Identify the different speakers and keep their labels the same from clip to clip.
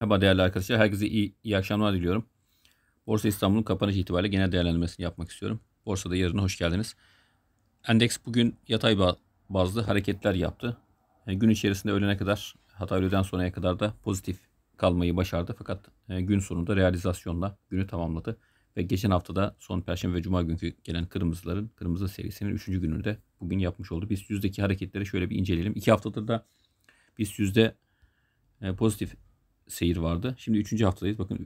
Speaker 1: Merhaba değerli arkadaşlar. Herkese iyi akşamlar diliyorum. Borsa İstanbul'un kapanış itibariyle genel değerlendirmesini yapmak istiyorum. Borsada yarına hoş geldiniz. Endeks bugün yatay bazlı hareketler yaptı. Gün içerisinde öğlene kadar, hatta öğleden sonraya kadar da pozitif kalmayı başardı. Fakat gün sonunda realizasyonla günü tamamladı. Ve geçen haftada son Perşembe ve Cuma günkü gelen kırmızı serisinin 3. gününü de bugün yapmış oldu. BIST 100'deki hareketleri şöyle bir inceleyelim. 2 haftadır da BIST 100'de pozitif seyir vardı. Şimdi 3. haftadayız. Bakın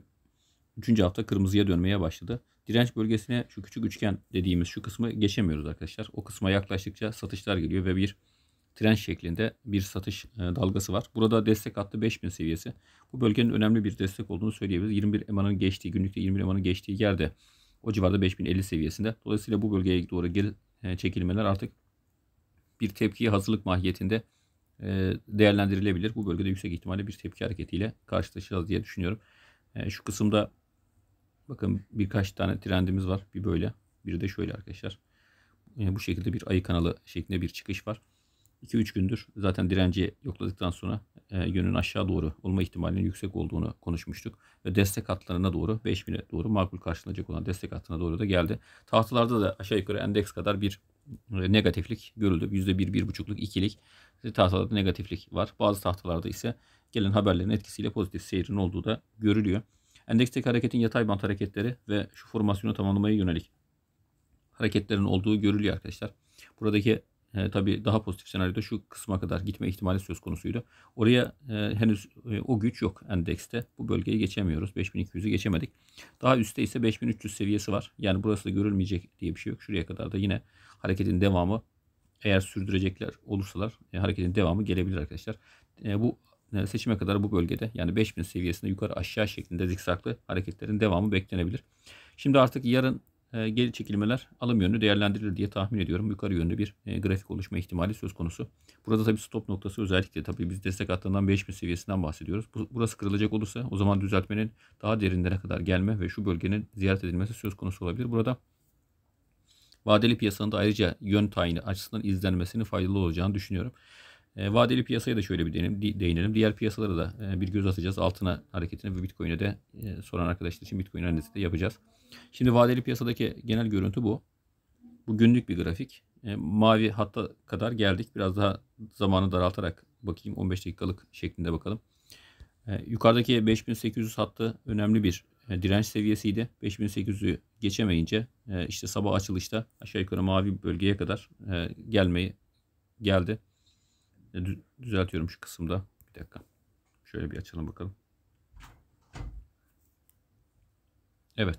Speaker 1: 3. hafta kırmızıya dönmeye başladı. Direnç bölgesine şu küçük üçgen dediğimiz şu kısmı geçemiyoruz arkadaşlar. O kısma yaklaştıkça satışlar geliyor ve bir direnç şeklinde bir satış dalgası var. Burada destek hattı 5000 seviyesi. Bu bölgenin önemli bir destek olduğunu söyleyebiliriz. 21 EMA'nın geçtiği, günlükte 21 EMA'nın geçtiği yerde o civarda 5050 seviyesinde. Dolayısıyla bu bölgeye doğru geri çekilmeler artık bir tepkiye hazırlık mahiyetinde değerlendirilebilir. Bu bölgede yüksek ihtimalle bir tepki hareketiyle karşılaşacağız diye düşünüyorum. Şu kısımda bakın birkaç tane trendimiz var. Bir böyle, bir de şöyle arkadaşlar. Bu şekilde bir ayı kanalı şeklinde bir çıkış var. 2-3 gündür zaten direnci yokladıktan sonra yönün aşağı doğru olma ihtimalinin yüksek olduğunu konuşmuştuk. Ve destek hatlarına doğru 5000'e doğru makul karşılanacak olan destek hattına doğru da geldi. Tahtalarda da aşağı yukarı endeks kadar bir negatiflik görüldü. %1-1,5'luk ikilik tahtalarda negatiflik var. Bazı tahtalarda ise gelen haberlerin etkisiyle pozitif seyrin olduğu da görülüyor. Endeksteki hareketin yatay bant hareketleri ve şu formasyonu tamamlamaya yönelik hareketlerin olduğu görülüyor arkadaşlar. Buradaki tabii daha pozitif senaryoda şu kısma kadar gitme ihtimali söz konusuydu. Oraya henüz o güç yok endekste. Bu bölgeyi geçemiyoruz. 5200'ü geçemedik. Daha üstte ise 5300 seviyesi var. Yani burası da görülmeyecek diye bir şey yok. Şuraya kadar da yine hareketin devamı, eğer sürdürecekler olursalar hareketin devamı gelebilir arkadaşlar. Bu seçime kadar bu bölgede, yani 5000 seviyesinde yukarı aşağı şeklinde zikzaklı hareketlerin devamı beklenebilir. Şimdi artık yarın geri çekilmeler alım yönlü değerlendirilir diye tahmin ediyorum. Yukarı yönlü bir grafik oluşma ihtimali söz konusu. Burada tabii stop noktası, özellikle tabii biz destek hattından 5000 seviyesinden bahsediyoruz. Burası kırılacak olursa o zaman düzeltmenin daha derinlere kadar gelme ve şu bölgenin ziyaret edilmesi söz konusu olabilir. Burada vadeli piyasanın da ayrıca yön tayini açısından izlenmesinin faydalı olacağını düşünüyorum. Vadeli piyasaya da şöyle bir değinelim. Diğer piyasalara da bir göz atacağız. Altına hareketine ve Bitcoin'e de soran arkadaşlar için Bitcoin analizi de yapacağız. Şimdi vadeli piyasadaki genel görüntü bu. Bu günlük bir grafik. Mavi hatta kadar geldik. Biraz daha zamanı daraltarak bakayım. 15 dakikalık şeklinde bakalım. Yukarıdaki 5800 hattı önemli bir direnç seviyesiydi. 5800'ü geçemeyince işte sabah açılışta aşağı yukarı mavi bölgeye kadar geldi. Düzeltiyorum şu kısımda. Bir dakika. Şöyle bir açalım bakalım. Evet.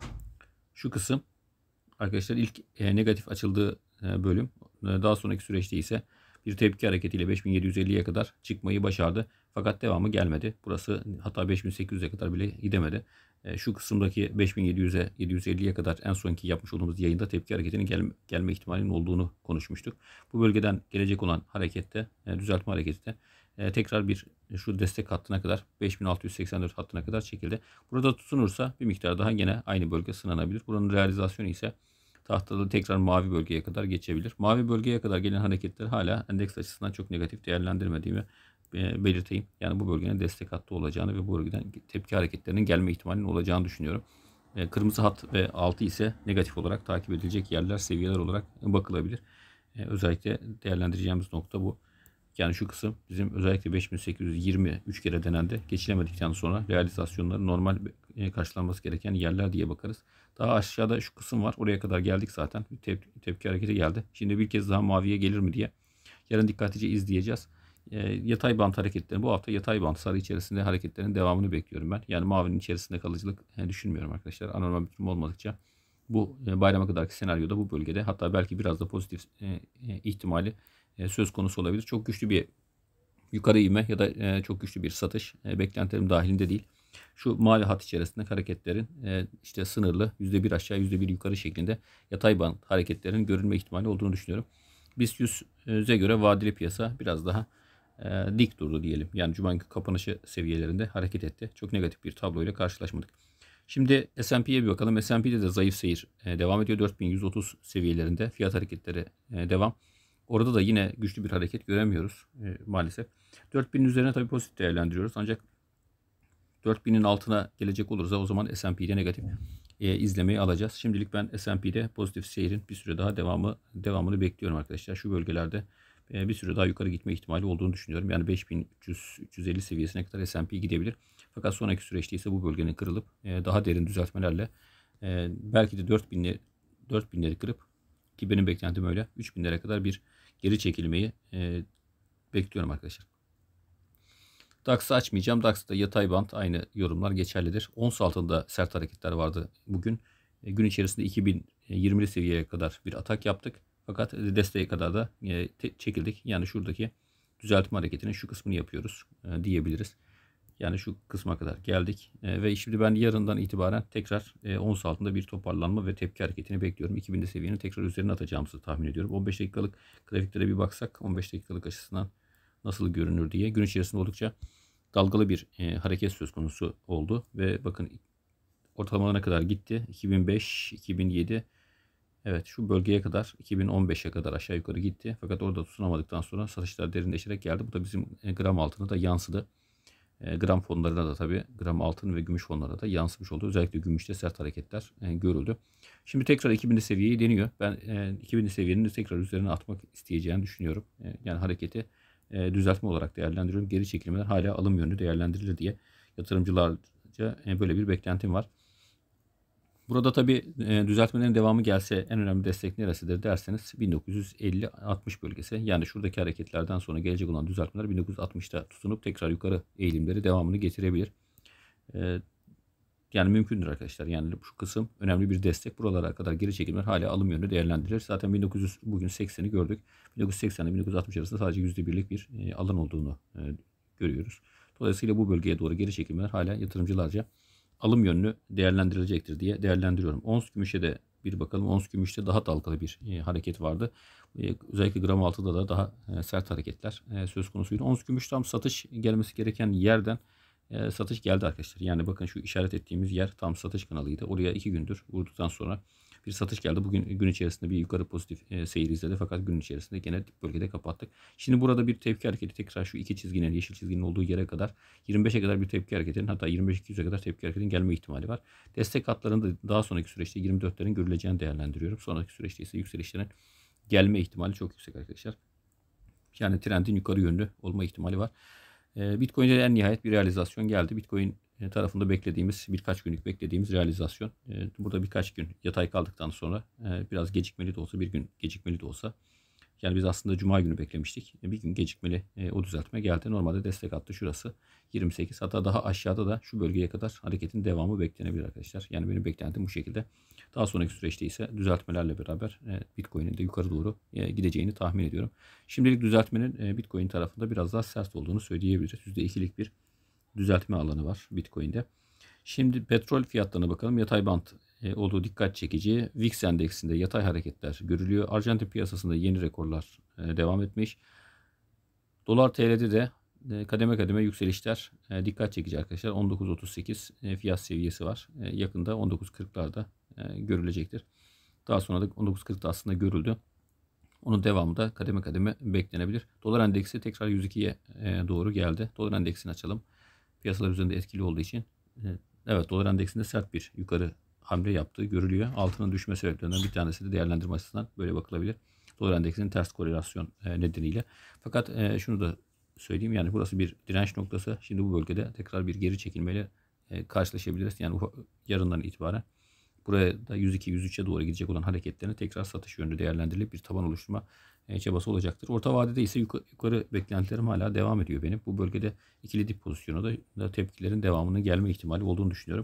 Speaker 1: Şu kısım arkadaşlar ilk negatif açıldığı bölüm. Daha sonraki süreçte ise bir tepki hareketiyle 5750'ye kadar çıkmayı başardı. Fakat devamı gelmedi. Burası hatta 5800'e kadar bile gidemedi. Şu kısımdaki 5700'e 750'ye kadar en sonki yapmış olduğumuz yayında tepki hareketinin gelme ihtimalinin olduğunu konuşmuştuk. Bu bölgeden gelecek olan harekette, düzeltme hareketi de tekrar bir şu destek hattına kadar 5684 hattına kadar çekildi. Burada tutunursa bir miktar daha gene aynı bölge sınanabilir. Buranın realizasyonu ise tahtada tekrar mavi bölgeye kadar geçebilir. Mavi bölgeye kadar gelen hareketler hala endeks açısından çok negatif değerlendirmediğimi belirteyim. Yani bu bölgenin destek hattı olacağını ve bu bölgeden tepki hareketlerinin gelme ihtimalinin olacağını düşünüyorum. Kırmızı hat ve altı ise negatif olarak takip edilecek yerler, seviyeler olarak bakılabilir. Özellikle değerlendireceğimiz nokta bu. Yani şu kısım bizim özellikle 5820 3 kere denendi. Geçilemedikten sonra realizasyonları normal karşılanması gereken yerler diye bakarız. Daha aşağıda şu kısım var. Oraya kadar geldik zaten. Tepki hareketi geldi. Şimdi bir kez daha maviye gelir mi diye yarın dikkatlice izleyeceğiz. Yatay bant hareketleri, bu hafta yatay bant sarı içerisinde hareketlerin devamını bekliyorum ben. Yani mavinin içerisinde kalıcılık düşünmüyorum arkadaşlar. Anormal bir durum olmadıkça bu bayrama kadarki senaryoda bu bölgede, hatta belki biraz da pozitif ihtimali söz konusu olabilir. Çok güçlü bir yukarı ivme ya da çok güçlü bir satış beklentilerim dahilinde değil. Şu mavi hat içerisinde hareketlerin işte sınırlı %1 aşağı %1 yukarı şeklinde yatay bant hareketlerin görülme ihtimali olduğunu düşünüyorum. BIST 100'e göre vadeli piyasa biraz daha dik durdu diyelim. Yani Cuma günkü kapanışı seviyelerinde hareket etti. Çok negatif bir tablo ile karşılaşmadık. Şimdi S&P'ye bir bakalım. S&P'de de zayıf seyir devam ediyor. 4130 seviyelerinde fiyat hareketleri devam. Orada da yine güçlü bir hareket göremiyoruz maalesef. 4000'in üzerine tabii pozitif değerlendiriyoruz. Ancak 4000'in altına gelecek olursa o zaman S&P'de negatif izlemeyi alacağız. Şimdilik ben S&P'de pozitif seyrin bir süre daha devamını bekliyorum arkadaşlar. Şu bölgelerde bir süre daha yukarı gitme ihtimali olduğunu düşünüyorum. Yani 5300-350 seviyesine kadar S&P gidebilir. Fakat sonraki süreçte ise bu bölgenin kırılıp daha derin düzeltmelerle belki de 4000'leri kırıp, ki benim beklentim öyle, 3000'lere kadar bir geri çekilmeyi bekliyorum arkadaşlar. DAX'ı açmayacağım. DAX'ta yatay bant, aynı yorumlar geçerlidir. Ons altında sert hareketler vardı bugün. Gün içerisinde 2020'li seviyeye kadar bir atak yaptık. Fakat desteğe kadar da çekildik. Yani şuradaki düzeltme hareketinin şu kısmını yapıyoruz diyebiliriz. Yani şu kısma kadar geldik. Ve şimdi ben yarından itibaren tekrar ons altında bir toparlanma ve tepki hareketini bekliyorum. 2000'li seviyenin tekrar üzerine atacağımızı tahmin ediyorum. 15 dakikalık grafiklere bir baksak 15 dakikalık açısından nasıl görünür diye. Gün içerisinde oldukça dalgalı bir hareket söz konusu oldu. Ve bakın ortalamalarına kadar gitti. 2005, 2007, evet şu bölgeye kadar, 2015'e kadar aşağı yukarı gitti. Fakat orada tutunamadıktan sonra satışlar derinleşerek geldi. Bu da bizim gram altına da yansıdı. Gram fonlarına da tabii, gram altın ve gümüş fonlarına da yansımış oldu. Özellikle gümüşte sert hareketler görüldü. Şimdi tekrar 2000'li seviyeyi deniyor. Ben 2000'li seviyenin tekrar üzerine atmak isteyeceğini düşünüyorum. Yani hareketi düzeltme olarak değerlendiriyorum. Geri çekilmeler hala alım yönlü değerlendirilir diye yatırımcılarca böyle bir beklentim var. Burada tabii düzeltmelerin devamı gelse en önemli destek neresidir derseniz 1950-60 bölgesi. Yani şuradaki hareketlerden sonra gelecek olan düzeltmeler 1960'ta tutunup tekrar yukarı eğilimleri devamını getirebilir. Yani mümkündür arkadaşlar. Yani şu kısım önemli bir destek. Buralara kadar geri çekilmeler hala alım yönü değerlendirilir. Zaten bugün 80'i gördük. 1980 ile 1960 arasında sadece %1'lik bir alan olduğunu görüyoruz. Dolayısıyla bu bölgeye doğru geri çekilmeler hala yatırımcılarca alım yönlü değerlendirilecektir diye değerlendiriyorum. Ons gümüşe de bir bakalım. Ons gümüşte daha dalgalı bir hareket vardı. Özellikle gram altıda da daha sert hareketler söz konusuydu. Ons gümüş tam satış gelmesi gereken yerden satış geldi arkadaşlar. Yani bakın şu işaret ettiğimiz yer tam satış kanalıydı. Oraya 2 gündür vurduktan sonra bir satış geldi. Bugün gün içerisinde bir yukarı pozitif seyir izledi. Fakat gün içerisinde gene dip bölgede kapattık. Şimdi burada bir tepki hareketi tekrar şu iki çizginin, yeşil çizginin olduğu yere kadar 25'e kadar bir tepki hareketinin, hatta 25-200'e kadar tepki hareketinin gelme ihtimali var. Destek hatlarında daha sonraki süreçte 24'lerin görüleceğini değerlendiriyorum. Sonraki süreçte ise yükselişlerin gelme ihtimali çok yüksek arkadaşlar. Yani trendin yukarı yönlü olma ihtimali var. Bitcoin'de en nihayet bir realizasyon geldi. Bitcoin tarafında beklediğimiz, birkaç günlük beklediğimiz realizasyon. Burada birkaç gün yatay kaldıktan sonra biraz gecikmeli de olsa, bir gün gecikmeli de olsa, yani biz aslında Cuma günü beklemiştik. Bir gün gecikmeli o düzeltme geldi. Normalde destek attı şurası 28. Hatta daha aşağıda da şu bölgeye kadar hareketin devamı beklenebilir arkadaşlar. Yani benim beklentim bu şekilde. Daha sonraki süreçte ise düzeltmelerle beraber Bitcoin'in de yukarı doğru gideceğini tahmin ediyorum. Şimdilik düzeltmenin Bitcoin tarafında biraz daha sert olduğunu söyleyebiliriz. %2'lik bir düzeltme alanı var Bitcoin'de. Şimdi petrol fiyatlarına bakalım. Yatay band olduğu dikkat çekici. VIX endeksinde yatay hareketler görülüyor. Arjantin piyasasında yeni rekorlar devam etmiş. Dolar TL'de de kademe kademe yükselişler dikkat çekici arkadaşlar. 19.38 fiyat seviyesi var. Yakında 19.40'larda görülecektir. Daha sonra da 19.40'da aslında görüldü. Onun devamı da kademe kademe beklenebilir. Dolar endeksi tekrar 102'ye doğru geldi. Dolar endeksini açalım. Piyasalar üzerinde etkili olduğu için. Evet, dolar endeksinde sert bir yukarı hamle yaptığı görülüyor. Altının düşme sebeplerinden bir tanesi de değerlendirme açısından böyle bakılabilir. Dolar endeksinin ters korelasyon nedeniyle. Fakat şunu da söyleyeyim, yani burası bir direnç noktası. Şimdi bu bölgede tekrar bir geri çekilmeyle karşılaşabiliriz. Yani yarından itibaren buraya da 102-103'e doğru gidecek olan hareketlerini tekrar satış yönlü değerlendirilip bir taban oluşturma çabası olacaktır. Orta vadede ise yukarı beklentilerim hala devam ediyor benim. Bu bölgede ikili dip pozisyonu da tepkilerin devamının gelme ihtimali olduğunu düşünüyorum.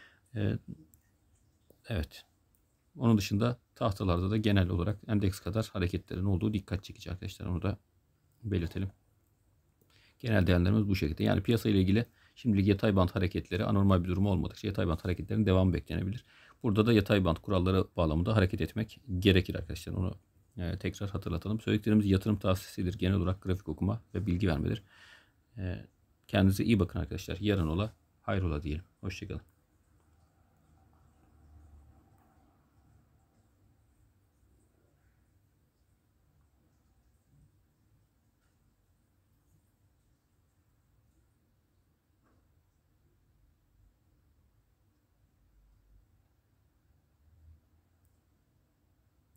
Speaker 1: Evet. Onun dışında tahtalarda da genel olarak endeks kadar hareketlerin olduğu dikkat çekici arkadaşlar. Onu da belirtelim. Genel değerlerimiz bu şekilde. Yani piyasa ile ilgili şimdilik yatay band hareketleri anormal bir durum olmadıkça yatay band hareketlerinin devamı beklenebilir. Burada da yatay band kuralları bağlamında hareket etmek gerekir arkadaşlar. Onu tekrar hatırlatalım. Söylediklerimiz yatırım tavsiyesidir. Genel olarak grafik okuma ve bilgi vermedir. Kendinize iyi bakın arkadaşlar. Yarın ola hayrola diyelim. Hoşçakalın.